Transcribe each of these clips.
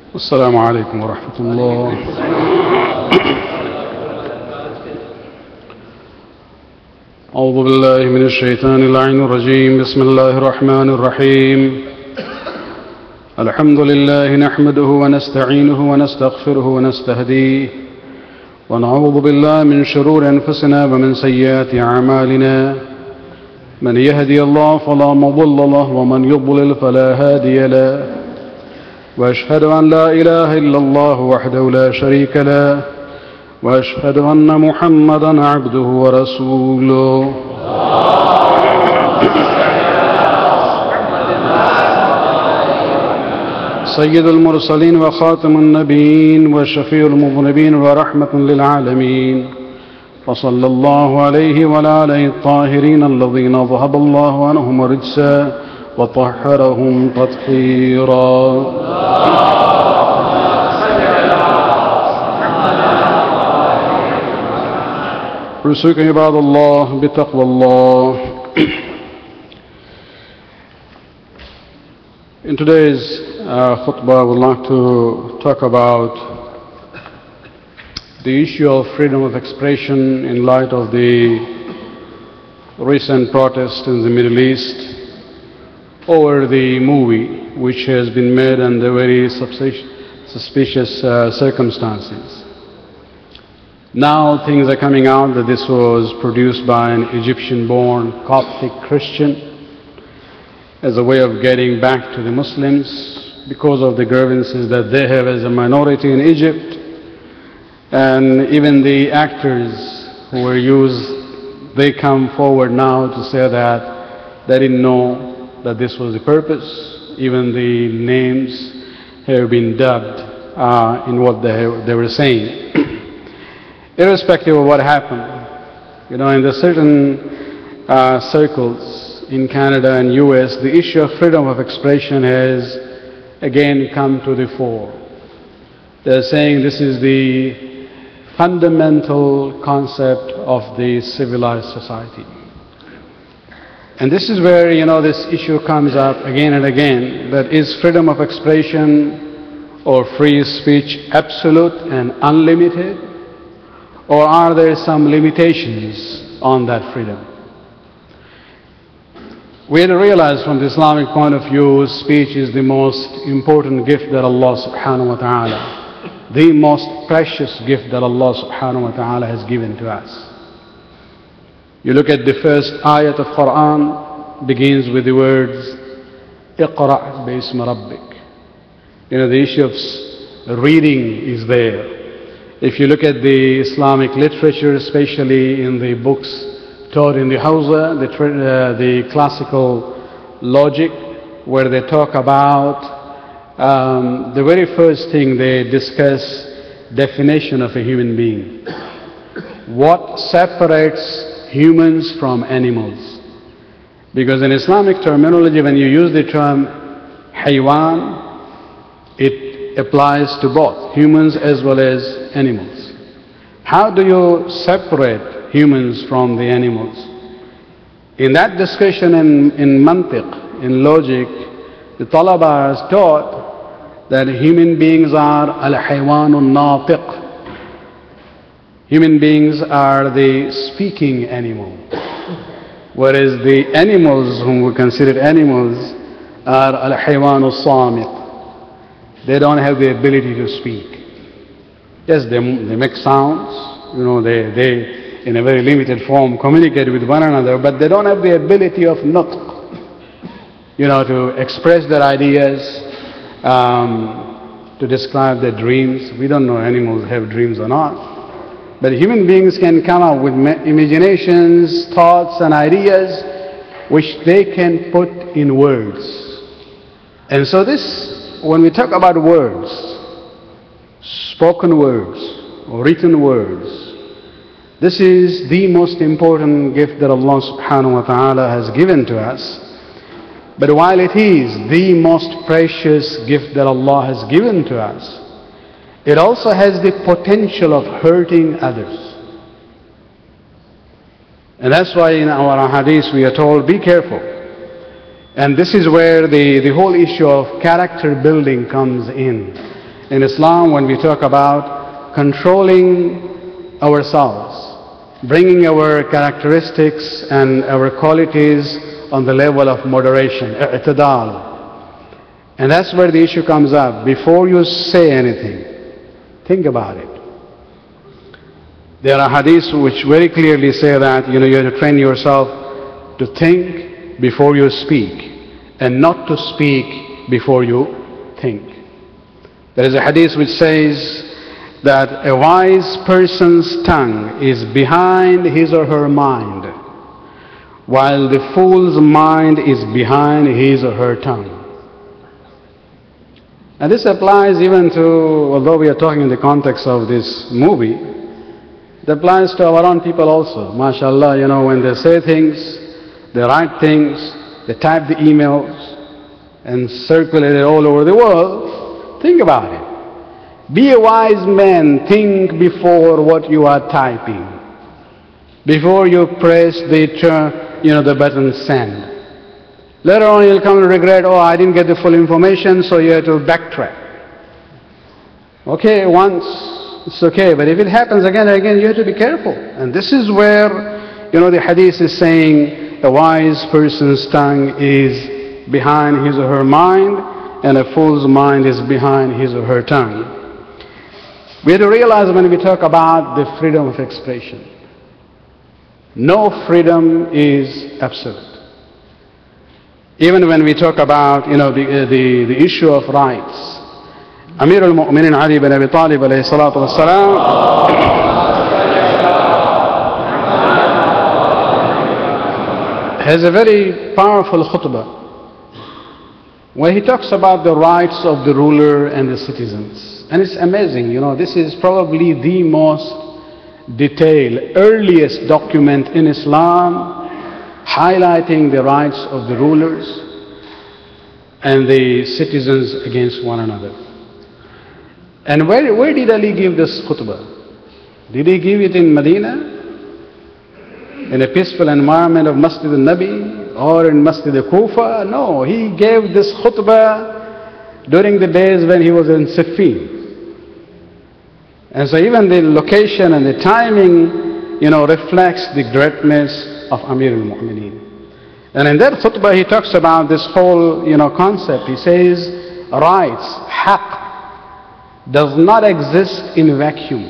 السلام عليكم ورحمة الله. أعوذ بالله من الشيطان اللعين الرجيم. بسم الله الرحمن الرحيم. الحمد لله نحمده ونستعينه ونستغفره ونستهديه ونعوذ بالله من شرور أنفسنا ومن سيئات أعمالنا. من يهدي الله فلا مضل له ومن يضلل فلا هادي له. وأشهد أن لا إله إلا الله وحده لا شريك له وأشهد أن محمدا عبده ورسوله. سيد المرسلين وخاتم النبيين وشفيع المذنبين ورحمة للعالمين. وصلى الله عليه وعلى آله الطاهرين الذين ذهب الله عنهم الرجس وطهرهم تطهيرا. رسولكم عباد الله بتقوى الله. In today's khutbah, I would like to talk about the issue of freedom of expression in light of the recent protests in the Middle East over the movie which has been made under very suspicious circumstances. Now things are coming out that this was produced by an Egyptian-born Coptic Christian as a way of getting back to the Muslims because of the grievances that they have as a minority in Egypt. And even the actors who were used, they come forward now to say that they didn't know that this was the purpose. Even the names have been dubbed in what they were saying. Irrespective of what happened, in the certain circles in Canada and US, the issue of freedom of expression has again come to the fore. They're saying this is the fundamental concept of the civilized society. And this is where, this issue comes up again and again, that is freedom of expression or free speech absolute and unlimited, or are there some limitations on that freedom? We had to realize from the Islamic point of view, speech is the most important gift that Allah subhanahu wa ta'ala, the most precious gift that Allah subhanahu wa ta'ala has given to us. You look at the first ayat of Quran, begins with the words, Iqra' bismi rabbik. The issue of reading is there. If you look at the Islamic literature, especially in the books taught in the Hausa, the classical logic, where they talk about the very first thing they discuss, definition of a human being. What separates humans from animals? Because in Islamic terminology, when you use the term haywan, it applies to both humans as well as animals. How do you separate humans from the animals? In that discussion in mantiq, in logic, the talaba is taught that human beings are al-haywanun natiq. Human beings are the speaking animal, whereas the animals whom we consider animals are al-haywanus samit. They don't have the ability to speak. Yes, they make sounds, they in a very limited form communicate with one another, but they don't have the ability of nutq, to express their ideas, to describe their dreams. We don't know animals have dreams or not. But human beings can come up with imaginations, thoughts and ideas which they can put in words. And so when we talk about words, spoken words or written words, this is the most important gift that Allah subhanahu wa ta'ala has given to us. But while it is the most precious gift that Allah has given to us, it also has the potential of hurting others. And that's why in our hadith we are told, be careful. And this is where the whole issue of character building comes in. in Islam when we talk about controlling ourselves, bringing our characteristics and our qualities on the level of moderation, i'tidal. And that's where the issue comes up. Before you say anything, think about it. There are hadiths which very clearly say that you have to train yourself to think before you speak and not to speak before you think. There is a hadith which says that a wise person's tongue is behind his or her mind, while the fool's mind is behind his or her tongue. And this applies even to, although we are talking in the context of this movie, it applies to our own people also. MashaAllah, when they say things, they write things, they type the emails and circulate it all over the world. Think about it. Be a wise man. Think before what you are typing, before you press the button send. Later on you'll come to regret, oh, I didn't get the full information, so you have to backtrack. Okay, once it's okay, but if it happens again and again, you have to be careful. And this is where, the hadith is saying a wise person's tongue is behind his or her mind, and a fool's mind is behind his or her tongue. We have to realize when we talk about the freedom of expression, no freedom is absolute. Even when we talk about, the issue of rights, Amir al-Mu'minin Ali bin Abi Talib alayhi salatu wassalam has a very powerful khutbah where he talks about the rights of the ruler and the citizens. And it's amazing, this is probably the most detailed, earliest document in Islam highlighting the rights of the rulers and the citizens against one another. And where did Ali give this khutbah? Did he give it in Medina, in a peaceful environment of Masjid al-Nabi, or in Masjid al-Kufa? No, he gave this khutbah during the days when he was in Siffin. And so even the location and the timing, reflects the greatness of Amir al-Mu'mineen. And in that khutbah he talks about this whole, concept. He says, rights, haqq, does not exist in vacuum.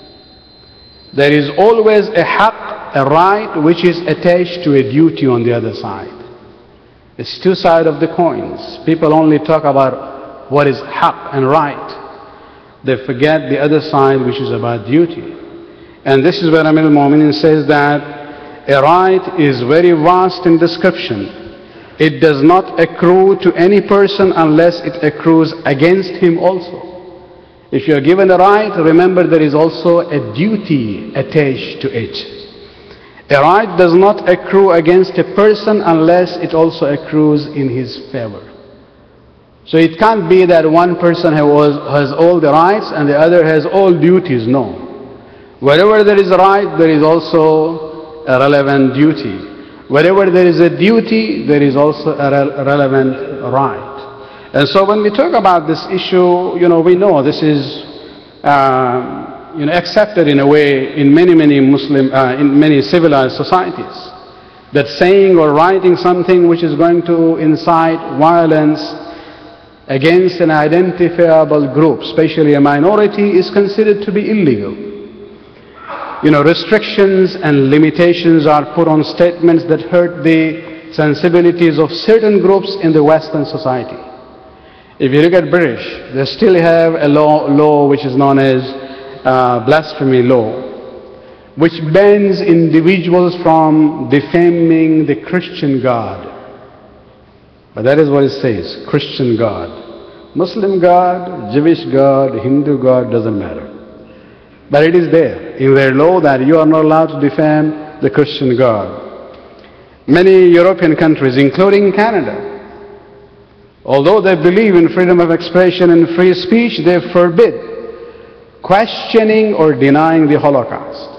There is always a haqq, a right, which is attached to a duty on the other side. It's two sides of the coins. People only talk about what is haqq and right. They forget the other side, which is about duty. And this is where Amir al-Mu'mineen says that a right is very vast in description. It does not accrue to any person unless it accrues against him also. If you are given a right, remember there is also a duty attached to it. A right does not accrue against a person unless it also accrues in his favor. So it can't be that one person has all the rights and the other has all duties. No. Wherever there is a right, there is also a relevant duty. Wherever there is a duty, there is also a relevant right. And so when we talk about this issue, we know this is, accepted in a way in many in many civilized societies. That saying or writing something which is going to incite violence against an identifiable group, especially a minority, is considered to be illegal. Restrictions and limitations are put on statements that hurt the sensibilities of certain groups in the Western society. If you look at British, they still have a law which is known as blasphemy law, which bans individuals from defaming the Christian God. But that is what it says, Christian God. Muslim God, Jewish God, Hindu God, doesn't matter. But it is there in their law that you are not allowed to defame the Christian God. Many European countries, including Canada, although they believe in freedom of expression and free speech, they forbid questioning or denying the Holocaust.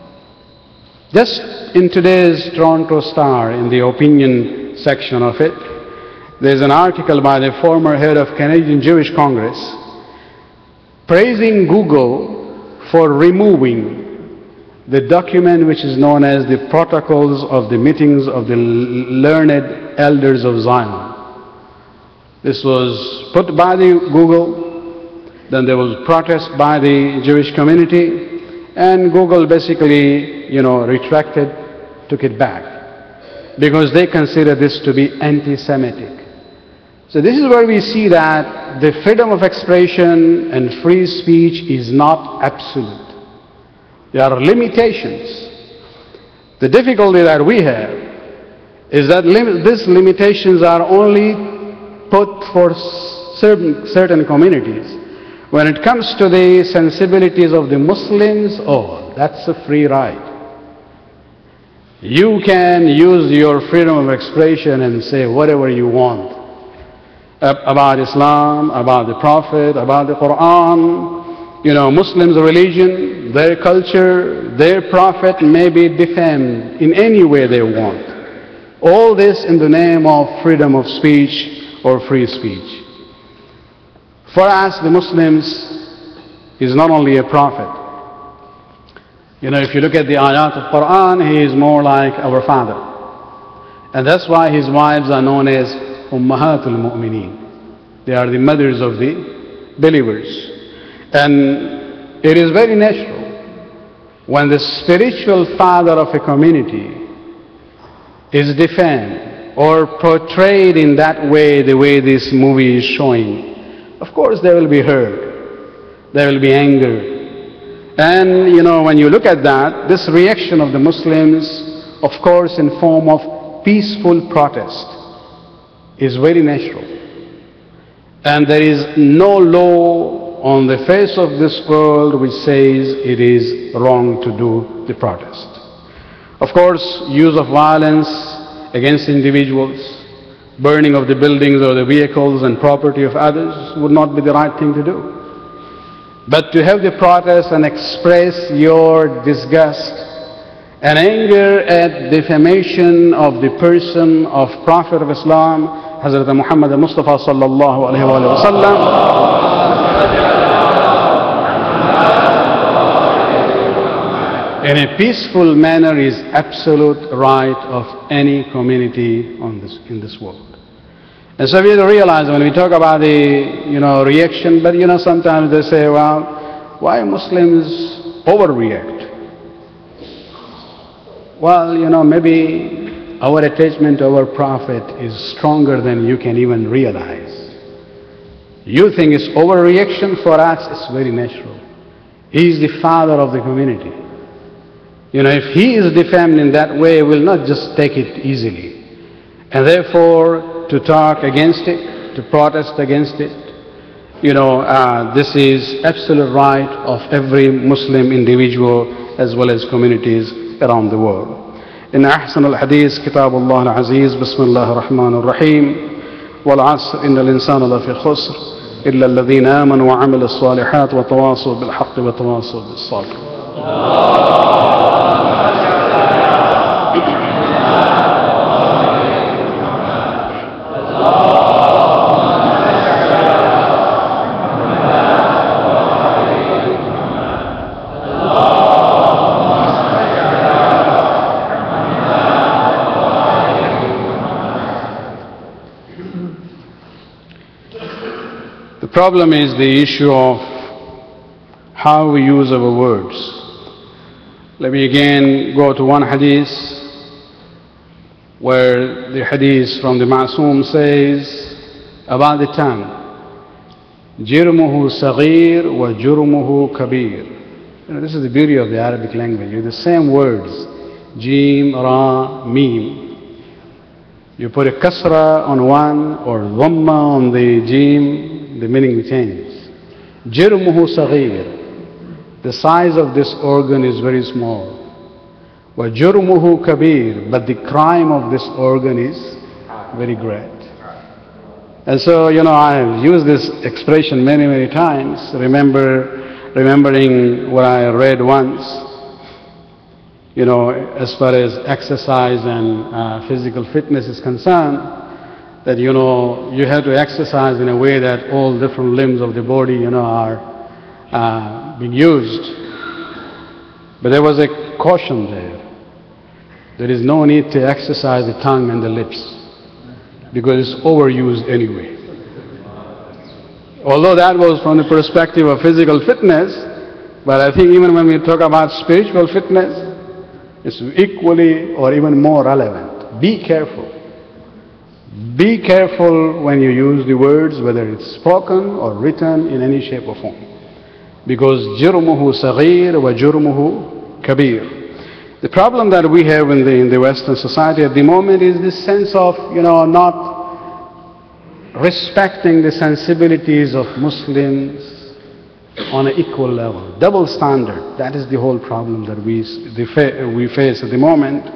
Just in today's Toronto Star, in the opinion section of it, there's an article by the former head of Canadian Jewish Congress praising Google for removing the document which is known as the protocols of the meetings of the learned elders of Zion. This was put by the Google, then there was protest by the Jewish community, and Google basically, retracted, took it back, because they consider this to be anti-Semitic. So this is where we see that the freedom of expression and free speech is not absolute. There are limitations. The difficulty that we have is that these limitations are only put for certain communities. When it comes to the sensibilities of the Muslims, that's a free ride. You can use your freedom of expression and say whatever you want about Islam, about the Prophet, about the Quran. Muslims' religion, their culture, their Prophet may be defamed in any way they want. All this in the name of freedom of speech or free speech. For us, the Muslims is not only a prophet. If you look at the ayat of Quran, he is more like our father. And that's why his wives are known as Ummahatul Mu'mineen. They are the mothers of the believers. And it is very natural when the spiritual father of a community is defamed or portrayed in that way, the way this movie is showing. Of course they will be hurt, there will be anger. And when you look at that, this reaction of the Muslims, of course in form of peaceful protest, is very natural. And there is no law on the face of this world which says it is wrong to do the protest. Of course, use of violence against individuals, burning of the buildings or the vehicles and property of others would not be the right thing to do. But to have the protest and express your disgust and anger at defamation of the person of Prophet of Islam, Hazrat Muhammad Mustafa sallallahu alaihi wasallam, in a peaceful manner is absolute right of any community in this world. And so we have to realize when we talk about the reaction, but sometimes they say, well, why Muslims overreact? Well, maybe our attachment to our Prophet is stronger than you can even realize. You think it's overreaction, for us it's very natural. He is the father of the community. If he is defamed in that way, we'll not just take it easily. And therefore, to talk against it, to protest against it, this is absolute right of every Muslim individual as well as communities around the world. In أحسن الحديث كتاب الله العزيز بسم الله الرحمن الرحيم والعصر إن الإنسان لفي خسر إلا الذين آمنوا وعملوا الصالحات وتواصوا بالحق وتواصوا بالصبر. The problem is the issue of how we use our words. Let me again go to one hadith where the hadith from the Ma'soom says about the tongue, جرمه صغير وجرمه كبير. This is the beauty of the Arabic language. The same words, jim, ra, mim. You put a kasra on one or dhamma on the jim, the meaning changes. جرمه صغير. The size of this organ is very small. وَجُرْمُهُ كَبِيرٌ. But the crime of this organ is very great. And so, I've used this expression many, many times, remembering what I read once, as far as exercise and physical fitness is concerned, that, you have to exercise in a way that all different limbs of the body, are being used. But there was a caution there. There is no need to exercise the tongue and the lips because it's overused anyway. Although that was from the perspective of physical fitness, but I think even when we talk about spiritual fitness, it's equally or even more relevant. Be careful. Be careful when you use the words, whether it's spoken or written in any shape or form. Because jurmuhu saghir wa jurmuhu kabir. The problem that we have in the Western society at the moment is this sense of, not respecting the sensibilities of Muslims on an equal level. Double standard. That is the whole problem that we face at the moment.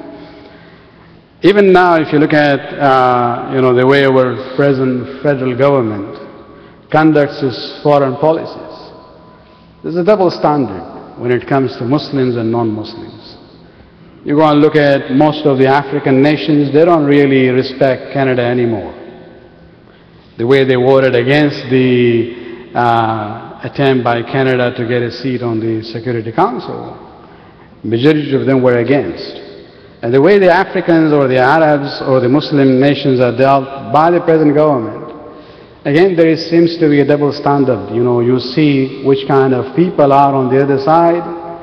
Even now, if you look at the way our present federal government conducts its foreign policies, there's a double standard when it comes to Muslims and non-Muslims. You go and look at most of the African nations, they don't really respect Canada anymore. The way they voted against the attempt by Canada to get a seat on the Security Council, majority of them were against. And the way the Africans or the Arabs or the Muslim nations are dealt by the present government, again there seems to be a double standard. You see which kind of people are on the other side,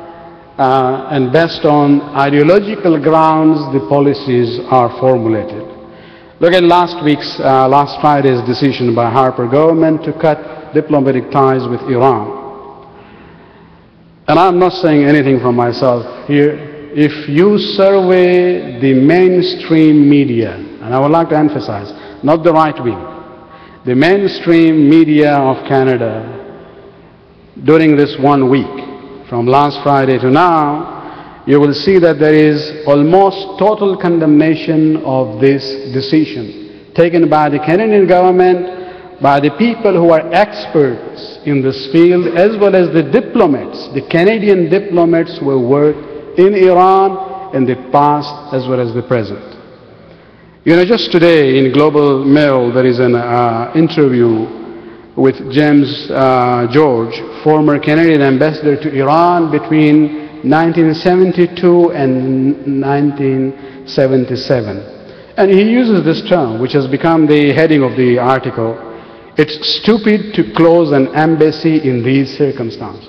and based on ideological grounds the policies are formulated. Look at last Friday's decision by Harper government to cut diplomatic ties with Iran. And I'm not saying anything from myself here. If you survey the mainstream media, and I would like to emphasize, not the right wing, the mainstream media of Canada during this 1 week, from last Friday to now, you will see that there is almost total condemnation of this decision taken by the Canadian government, by the people who are experts in this field, as well as the diplomats, the Canadian diplomats who work in Iran in the past as well as the present. Just today in Global Mail there is an interview with James George, former Canadian ambassador to Iran between 1972 and 1977. And he uses this term, which has become the heading of the article. It's stupid to close an embassy in these circumstances.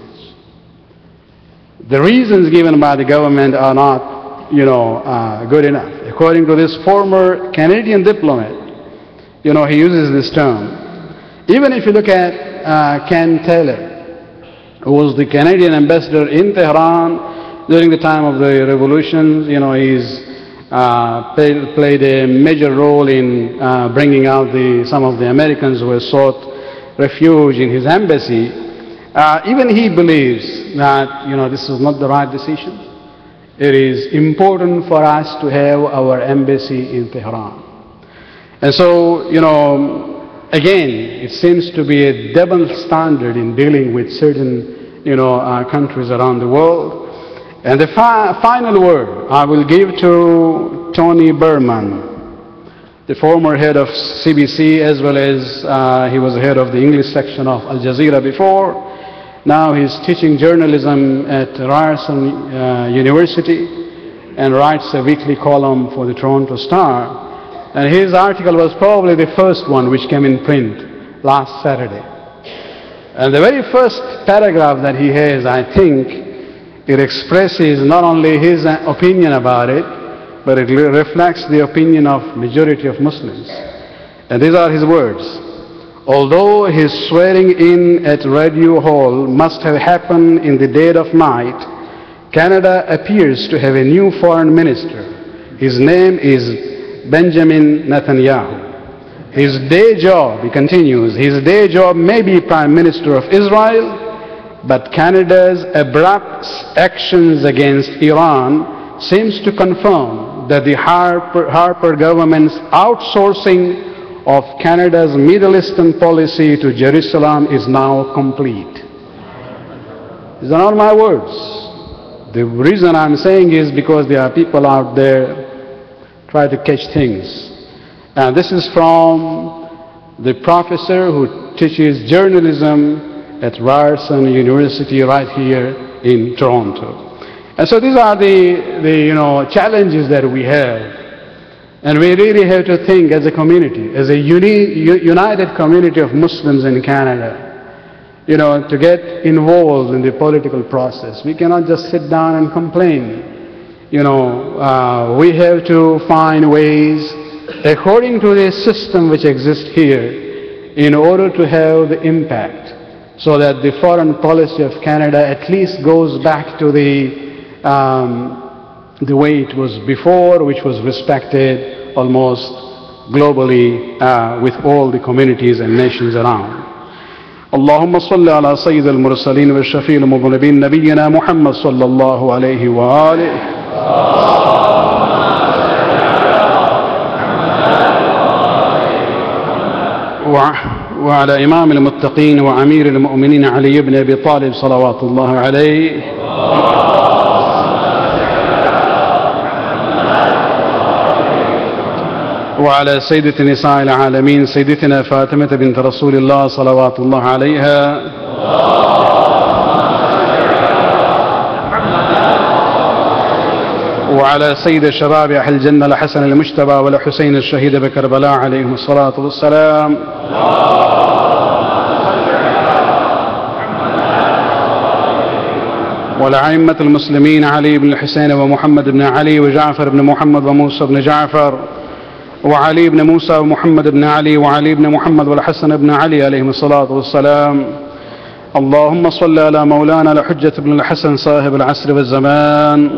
The reasons given by the government are not, good enough. According to this former Canadian diplomat, he uses this term. Even if you look at Ken Taylor, who was the Canadian ambassador in Tehran during the time of the revolution, he's played a major role in bringing out some of the Americans who had sought refuge in his embassy. Even he believes that, this is not the right decision. It is important for us to have our embassy in Tehran. And so, again, it seems to be a double standard in dealing with certain, countries around the world. And the final word I will give to Tony Berman, the former head of CBC, as well as he was the head of the English section of Al Jazeera before. Now he's teaching journalism at Ryerson University and writes a weekly column for the Toronto Star. And his article was probably the first one which came in print last Saturday. And the very first paragraph that he has, I think, it expresses not only his opinion about it, but it reflects the opinion of majority of Muslims. And these are his words. Although his swearing in at Radio Hall must have happened in the dead of night, Canada appears to have a new foreign minister. His name is Benjamin Netanyahu. His day job, he continues, his day job may be Prime Minister of Israel, but Canada's abrupt actions against Iran seems to confirm that the Harper government's outsourcing of Canada's Middle Eastern policy to Jerusalem is now complete. These are not my words. The reason I'm saying is because there are people out there try to catch things. And this is from the professor who teaches journalism at Ryerson University right here in Toronto. And so these are the challenges that we have. And we really have to think as a community, as a united community of Muslims in Canada, to get involved in the political process. We cannot just sit down and complain. We have to find ways, according to the system which exists here, in order to have the impact, so that the foreign policy of Canada at least goes back to the way it was before, which was respected almost globally with all the communities and nations around. اللهم صل على سيد المرسلين والشفيع المذنبين نبينا محمد صلى الله عليه وآله وعلى إمام المتقين وأمير المؤمنين علي بن أبي طالب صلوات الله عليه وعلى سيدة نساء العالمين سيدتنا فاطمة بنت رسول الله صلوات الله عليها وعلى سيد شباب أهل الجنة الحسن المجتبى والحسين الشهيد بكربلاء عليهم الصلاة والسلام والأئمة المسلمين علي بن الحسين ومحمد بن علي وجعفر بن محمد وموسى بن جعفر وعلي بن موسى ومحمد بن علي وعلي بن محمد والحسن بن علي عليهم الصلاة والسلام. اللهم صل على مولانا الحجة بن الحسن صاحب العصر والزمان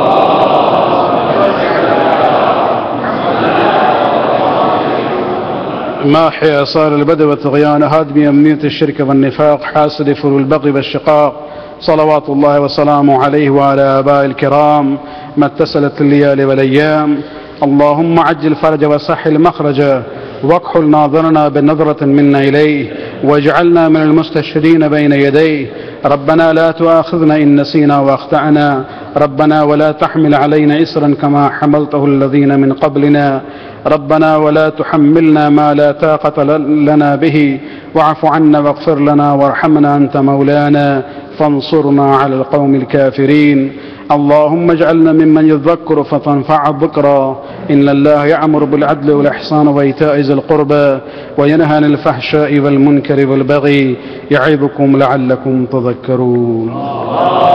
ماحي آثار البدء والطغيان هادم أمنية الشرك والنفاق حاسد فر البغي والشقاق صلوات الله وسلامه عليه وعلى آباء الكرام ما اتصلت الليالي والأيام. اللهم عجل فرج وسهل مخرجا واكحل ناظرنا بنظرة منا إليه واجعلنا من المستشهدين بين يديه. ربنا لا تؤاخذنا إن نسينا وأخطأنا ربنا ولا تحمل علينا إسرا كما حملته الذين من قبلنا ربنا ولا تحملنا ما لا طاقة لنا به واعف عنا واغفر لنا وارحمنا أنت مولانا فانصرنا على القوم الكافرين. اللهم اجعلنا ممن يذكر فتنفع الذكرى إن الله يأمر بالعدل والإحسان وإيتاء ذي القربى وينهى عن الفحشاء والمنكر والبغي يعظكم لعلكم تذكرون.